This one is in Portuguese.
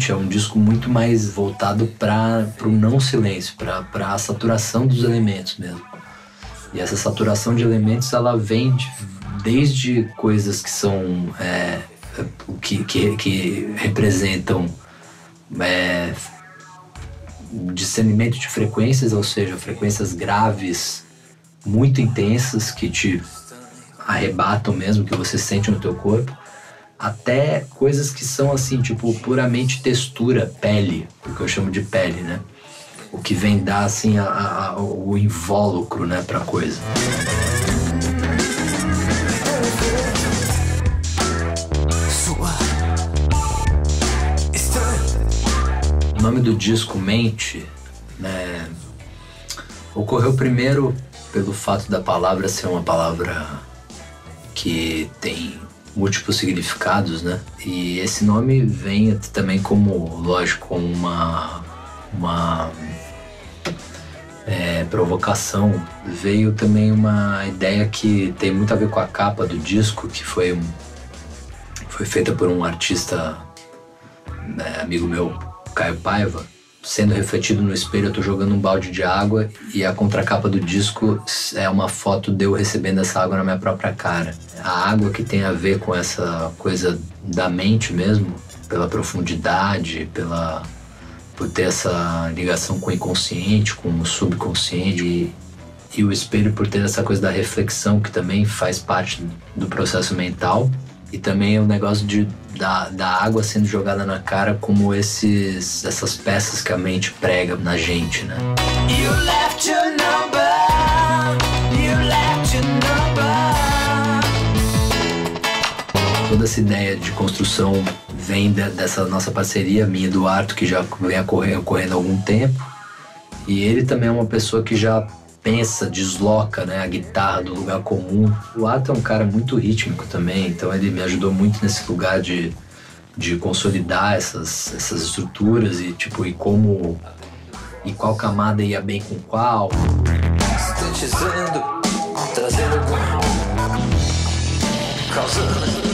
Mente é um disco muito mais voltado para o não silêncio, para a saturação dos elementos mesmo. E essa saturação de elementos, ela vem desde coisas que são que representam discernimento de frequências, ou seja, frequências graves muito intensas que te arrebatam mesmo, que você sente no teu corpo, até coisas que são assim, tipo, puramente textura, pele, o que eu chamo de pele, né? O que vem dar assim o invólucro, né, pra coisa. O nome do disco, Mente, né, ocorreu primeiro pelo fato da palavra ser uma palavra que tem múltiplos significados, né? E esse nome vem também como, lógico, uma provocação. Veio também uma ideia que tem muito a ver com a capa do disco, que foi feita por um artista, amigo meu, Caio Paiva. Sendo refletido no espelho, eu tô jogando um balde de água e a contracapa do disco é uma foto de eu recebendo essa água na minha própria cara. A água que tem a ver com essa coisa da mente mesmo, pela profundidade, por ter essa ligação com o inconsciente, com o subconsciente, e o espelho por ter essa coisa da reflexão, que também faz parte do processo mental. E também o negócio da água sendo jogada na cara como essas peças que a mente prega na gente, né? You left your number, you left your number. Toda essa ideia de construção vem dessa nossa parceria, minha e do Arthur, que já vem ocorrendo há algum tempo. E ele também é uma pessoa que já desloca, né, a guitarra do lugar comum. O Arthur é um cara muito rítmico também, então ele me ajudou muito nesse lugar de consolidar essas estruturas e qual camada ia bem com qual. Sintetizando, trazendo, causando.